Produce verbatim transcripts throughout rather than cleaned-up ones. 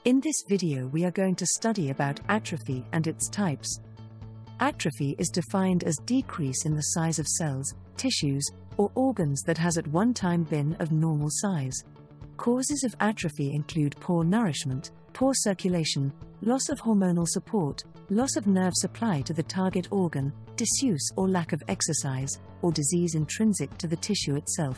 In this video we are going to study about atrophy and its types. Atrophy is defined as decrease in the size of cells, tissues, or organs that has at one time been of normal size. Causes of atrophy include poor nourishment, poor circulation, loss of hormonal support, loss of nerve supply to the target organ, disuse or lack of exercise, or disease intrinsic to the tissue itself.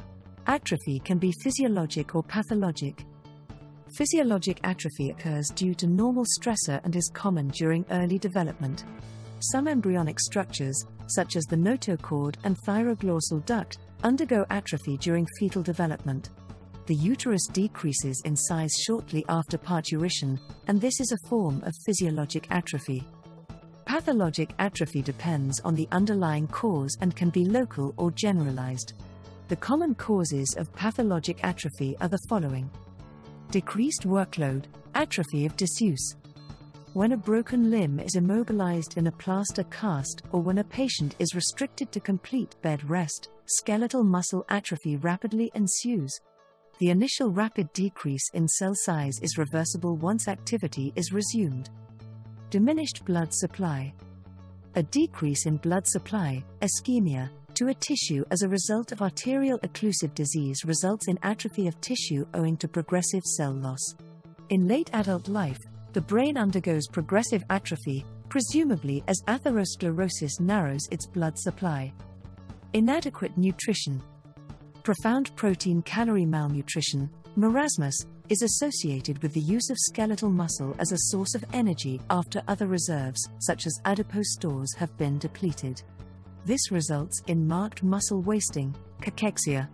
Atrophy can be physiologic or pathologic. Physiologic atrophy occurs due to normal stressor and is common during early development. Some embryonic structures, such as the notochord and thyroglossal duct, undergo atrophy during fetal development. The uterus decreases in size shortly after parturition, and this is a form of physiologic atrophy. Pathologic atrophy depends on the underlying cause and can be local or generalized. The common causes of pathologic atrophy are the following: decreased workload, atrophy of disuse. When a broken limb is immobilized in a plaster cast or when a patient is restricted to complete bed rest, skeletal muscle atrophy rapidly ensues. The initial rapid decrease in cell size is reversible once activity is resumed. Diminished blood supply. A decrease in blood supply, ischemia, to a tissue as a result of arterial occlusive disease results in atrophy of tissue owing to progressive cell loss. In late adult life, the brain undergoes progressive atrophy, presumably as atherosclerosis narrows its blood supply. Inadequate nutrition. Profound protein-calorie malnutrition, marasmus, is associated with the use of skeletal muscle as a source of energy after other reserves, such as adipose stores, have been depleted. This results in marked muscle wasting, cachexia.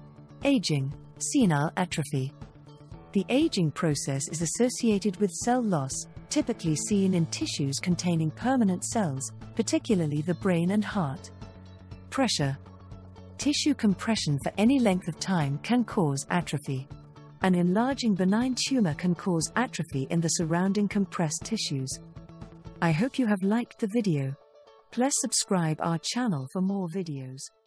Aging, senile atrophy. The aging process is associated with cell loss, typically seen in tissues containing permanent cells, particularly the brain and heart. Pressure. Tissue compression for any length of time can cause atrophy. An enlarging benign tumor can cause atrophy in the surrounding compressed tissues. I hope you have liked the video. Please subscribe our channel for more videos.